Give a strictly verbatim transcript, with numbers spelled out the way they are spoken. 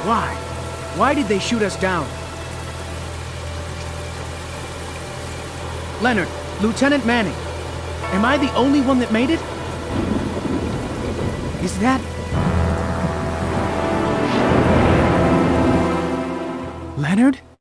Why? Why did they shoot us down? Leonard, Lieutenant Manning, am I the only one that made it? Is that... Leonard?